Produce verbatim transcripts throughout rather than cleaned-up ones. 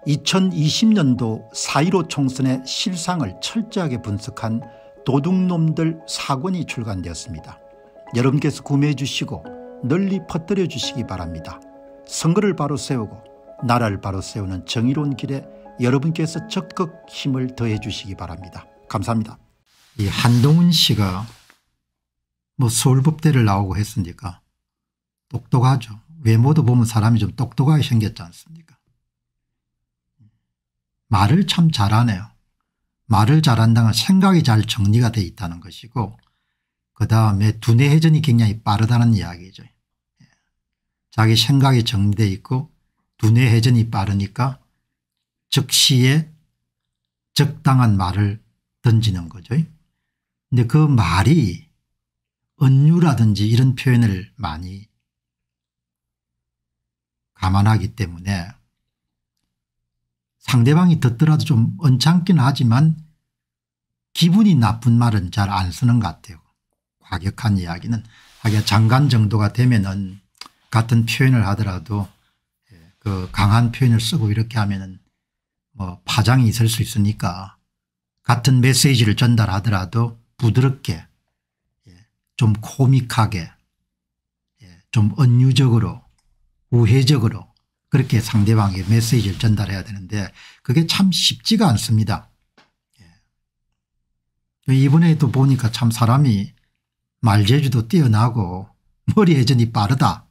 이천이십 년도 사 일오 총선의 실상을 철저하게 분석한 도둑놈들 사 권이 출간되었습니다. 여러분께서 구매해 주시고 널리 퍼뜨려 주시기 바랍니다. 선거를 바로 세우고 나라를 바로 세우는 정의로운 길에 여러분께서 적극 힘을 더해 주시기 바랍니다. 감사합니다. 이 한동훈 씨가 뭐 서울법대를 나오고 했으니까 똑똑하죠. 외모도 보면 사람이 좀 똑똑하게 생겼지 않습니까? 말을 참 잘하네요. 말을 잘한다는 건 생각이 잘 정리가 되어 있다는 것이고, 그다음에 두뇌 회전이 굉장히 빠르다는 이야기죠. 자기 생각이 정리되어 있고 두뇌 회전이 빠르니까 즉시에 적당한 말을 던지는 거죠. 근데 그 말이 은유라든지 이런 표현을 많이 감안하기 때문에 상대방이 듣더라도 좀 언짢기는 하지만 기분이 나쁜 말은 잘 안 쓰는 것 같아요. 과격한 이야기는. 하기야 장관 정도가 되면은 같은 표현을 하더라도 그 강한 표현을 쓰고 이렇게 하면은 뭐 파장이 있을 수 있으니까 같은 메시지를 전달하더라도 부드럽게 좀 코믹하게 좀 은유적으로 우회적으로 그렇게 상대방에게 메시지를 전달해야 되는데 그게 참 쉽지가 않습니다. 이번에도 보니까 참 사람이 말재주도 뛰어나고 머리 회전이 빠르다.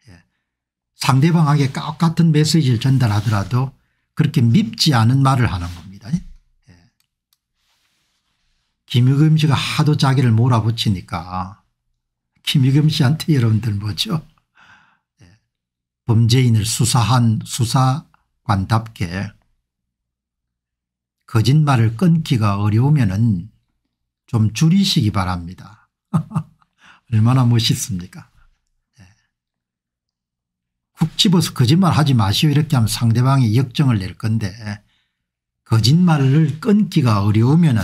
상대방에게 똑같은 메시지를 전달하더라도 그렇게 밉지 않은 말을 하는 겁니다. 김의겸 씨가 하도 자기를 몰아붙이니까 김의겸 씨한테 여러분들 뭐죠? 범죄인을 수사한 수사관답게 거짓말을 끊기가 어려우면은 좀 줄이시기 바랍니다. 얼마나 멋있습니까? 쿡 집어서 거짓말 하지 마시오 이렇게 하면 상대방이 역정을 낼 건데 거짓말을 끊기가 어려우면은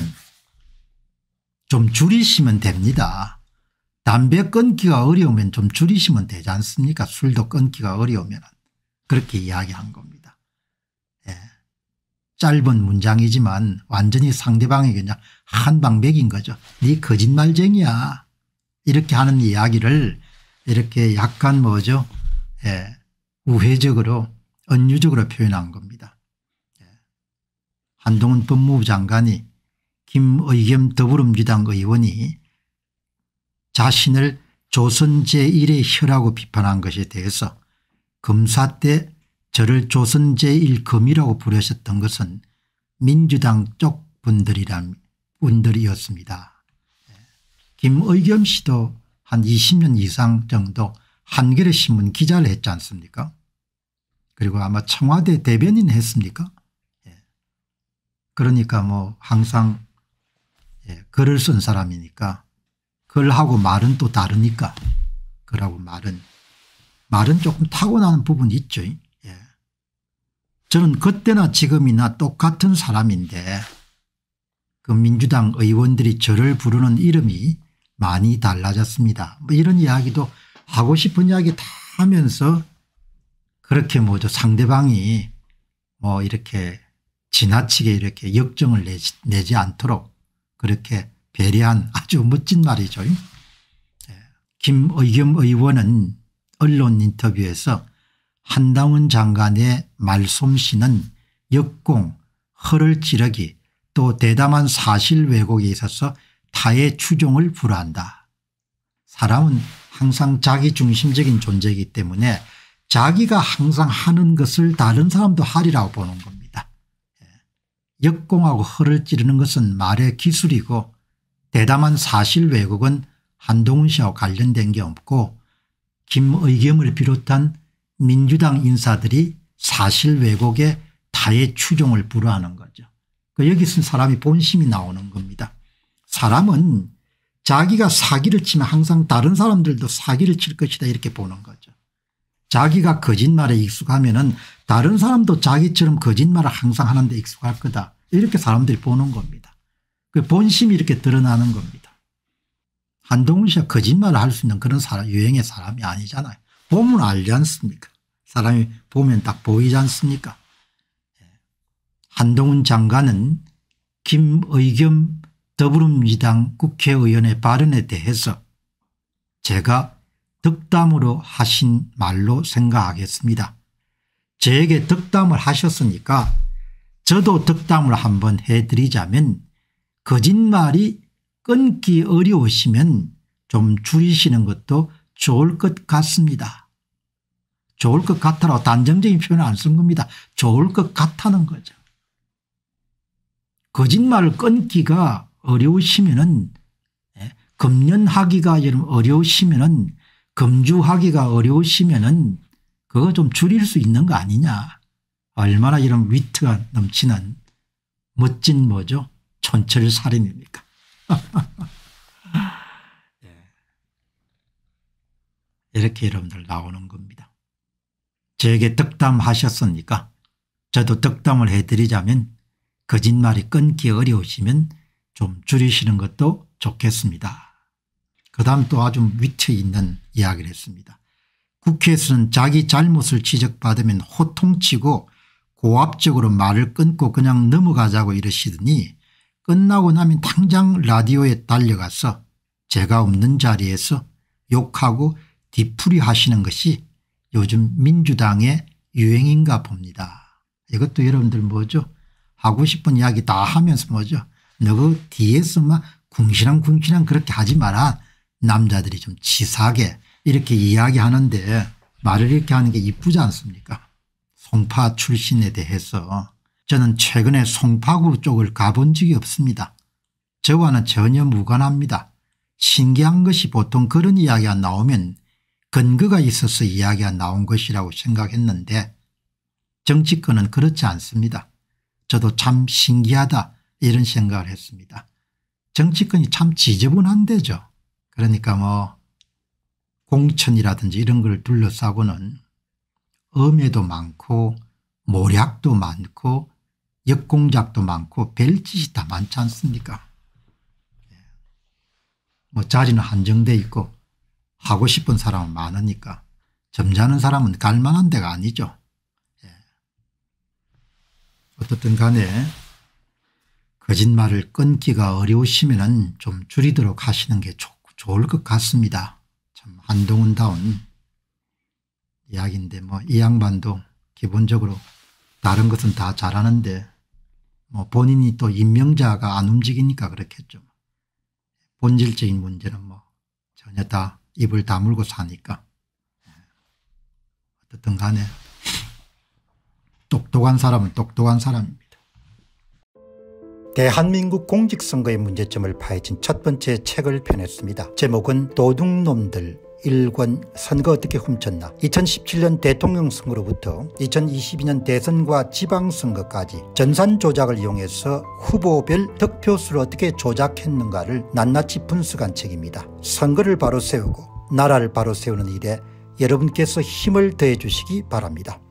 좀 줄이시면 됩니다. 담배 끊기가 어려우면 좀 줄이시면 되지 않습니까? 술도 끊기가 어려우면. 그렇게 이야기한 겁니다. 예. 짧은 문장이지만 완전히 상대방에게 그냥 한방 먹인 거죠. 네 거짓말쟁이야 이렇게 하는 이야기를 이렇게 약간 뭐죠? 예. 우회적으로 은유적으로 표현한 겁니다. 예. 한동훈 법무부 장관이 김의겸 더불어민주당 의원이 자신을 조선 제일의 혀라고 비판한 것에 대해서 검사 때 저를 조선 제일 검이라고 부르셨던 것은 민주당 쪽 분들이란 분들이었습니다. 김의겸 씨도 한 이십 년 이상 정도 한겨레 신문 기자를 했지 않습니까? 그리고 아마 청와대 대변인 했습니까? 그러니까 뭐 항상 글을 쓴 사람이니까 글하고 말은 또 다르니까 글하고 말은 말은 조금 타고나는 부분이 있죠. 예. 저는 그때나 지금이나 똑같은 사람인데 그 민주당 의원들이 저를 부르는 이름이 많이 달라졌습니다. 뭐 이런 이야기도 하고 싶은 이야기 다 하면서 그렇게 뭐죠 상대방이 뭐 이렇게 지나치게 이렇게 역정을 내지, 내지 않도록 그렇게 배려한 아주 멋진 말이죠. 김의겸 의원은 언론 인터뷰에서 한동훈 장관의 말솜씨는 역공, 허를 찌르기 또 대담한 사실 왜곡에 있어서 타의 추종을 불허한다. 사람은 항상 자기중심적인 존재이기 때문에 자기가 항상 하는 것을 다른 사람도 하리라고 보는 겁니다. 역공하고 허를 찌르는 것은 말의 기술이고 대담한 사실 왜곡은 한동훈 씨와 관련된 게 없고 김의겸을 비롯한 민주당 인사들이 사실 왜곡에 타의 추종을 불허하는 거죠. 여기서 사람이 본심이 나오는 겁니다. 사람은 자기가 사기를 치면 항상 다른 사람들도 사기를 칠 것이다 이렇게 보는 거죠. 자기가 거짓말에 익숙하면은 다른 사람도 자기처럼 거짓말을 항상 하는데 익숙할 거다 이렇게 사람들이 보는 겁니다. 그 본심이 이렇게 드러나는 겁니다. 한동훈 씨가 거짓말을 할 수 있는 그런 사람, 유형의 사람이 아니잖아요. 보면 알지 않습니까? 사람이 보면 딱 보이지 않습니까? 한동훈 장관은 김의겸 더불어민주당 국회의원의 발언에 대해서 제가 덕담으로 하신 말로 생각하겠습니다. 저에게 덕담을 하셨으니까 저도 덕담을 한번 해드리자면 거짓말이 끊기 어려우시면 좀 줄이시는 것도 좋을 것 같습니다. 좋을 것 같아라고 단정적인 표현을 안 쓴 겁니다. 좋을 것 같다는 거죠. 거짓말을 끊기가 어려우시면은 금연하기가 좀 어려우시면은 금주하기가 어려우시면은 그거 좀 줄일 수 있는 거 아니냐. 얼마나 이런 위트가 넘치는 멋진 뭐죠? 촌철살인입니까? 이렇게 여러분들 나오는 겁니다. 저에게 덕담하셨으니까 저도 덕담을 해드리자면 거짓말이 끊기 어려우시면 좀 줄이시는 것도 좋겠습니다. 그 다음 또 아주 위트 있는 이야기를 했습니다. 국회에서는 자기 잘못을 지적받으면 호통치고 고압적으로 말을 끊고 그냥 넘어가자고 이러시더니 끝나고 나면 당장 라디오에 달려가서 제가 없는 자리에서 욕하고 뒤풀이 하시는 것이 요즘 민주당의 유행인가 봅니다. 이것도 여러분들 뭐죠? 하고 싶은 이야기 다 하면서 뭐죠? 너그 뒤에서 막 궁시렁궁시렁 그렇게 하지 마라. 남자들이 좀 치사하게 이렇게 이야기하는데 말을 이렇게 하는 게 이쁘지 않습니까? 송파 출신에 대해서 저는 최근에 송파구 쪽을 가본 적이 없습니다. 저와는 전혀 무관합니다. 신기한 것이 보통 그런 이야기가 나오면 근거가 있어서 이야기가 나온 것이라고 생각했는데 정치권은 그렇지 않습니다. 저도 참 신기하다 이런 생각을 했습니다. 정치권이 참 지저분한 데죠. 그러니까 뭐 공천이라든지 이런 걸 둘러싸고는 음해도 많고 모략도 많고 역공작도 많고 별짓이 다 많지 않습니까? 뭐 자리는 한정돼 있고 하고 싶은 사람은 많으니까 점잖은 사람은 갈만한 데가 아니죠. 예. 어떻든 간에 거짓말을 끊기가 어려우시면 좀 줄이도록 하시는 게 좋, 좋을 것 같습니다. 참 한동훈다운 이야기인데 뭐 이 양반도 기본적으로 다른 것은 다 잘하는데 뭐 본인이 또 임명자가 안 움직이니까 그렇겠죠. 본질적인 문제는 뭐 전혀 다 입을 다물고 사니까 어떻든 간에 똑똑한 사람은 똑똑한 사람입니다. 대한민국 공직선거의 문제점을 파헤친 첫 번째 책을 펴냈습니다. 제목은 도둑놈들 일 권 선거 어떻게 훔쳤나. 이천십칠 년 대통령 선거로부터 이천이십이 년 대선과 지방선거까지 전산 조작을 이용해서 후보별 득표수를 어떻게 조작했는가를 낱낱이 분석한 책입니다. 선거를 바로 세우고 나라를 바로 세우는 일에 여러분께서 힘을 더해 주시기 바랍니다.